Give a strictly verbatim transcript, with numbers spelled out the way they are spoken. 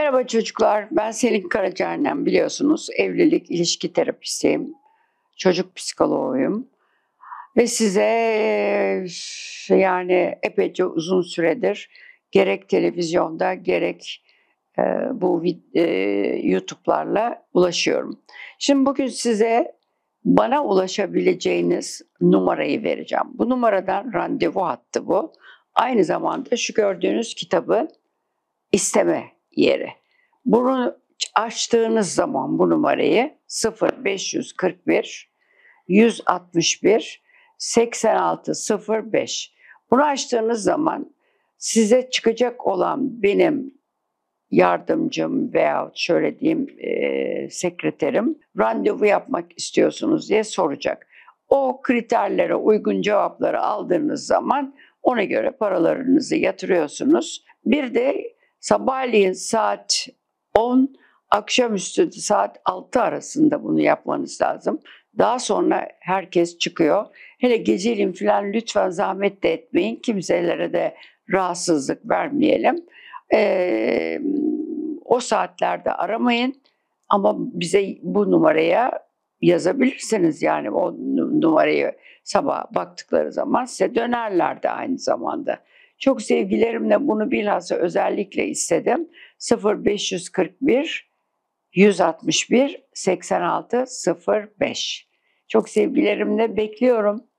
Merhaba çocuklar, ben Selin Karacaahnem, biliyorsunuz evlilik ilişki terapistiyim, çocuk psikoloğuyum ve size eee, yani epeyce uzun süredir gerek televizyonda gerek eee, bu vid- eee, YouTube'larla ulaşıyorum. Şimdi bugün size bana ulaşabileceğiniz numarayı vereceğim. Bu numaradan randevu hattı bu. Aynı zamanda şu gördüğünüz kitabı isteme yeri. Bunu açtığınız zaman bu numarayı sıfır beş yüz kırk bir yüz altmış bir seksen altı sıfır beş. Bunu açtığınız zaman size çıkacak olan benim yardımcım veya şöyle diyeyim e, sekreterim randevu yapmak istiyorsunuz diye soracak. O kriterlere uygun cevapları aldığınız zaman ona göre paralarınızı yatırıyorsunuz. Bir de sabahleyin saat on, akşamüstü saat altı arasında bunu yapmanız lazım. Daha sonra herkes çıkıyor. Hele geceleyin falan lütfen zahmet de etmeyin. Kimselere de rahatsızlık vermeyelim. Ee, O saatlerde aramayın ama bize bu numaraya yazabilirsiniz. Yani o numarayı sabah baktıkları zaman size dönerler de aynı zamanda. Çok sevgilerimle bunu bilhassa özellikle istedim. sıfır beş yüz kırk bir yüz altmış bir seksen altı sıfır beş. Çok sevgilerimle bekliyorum.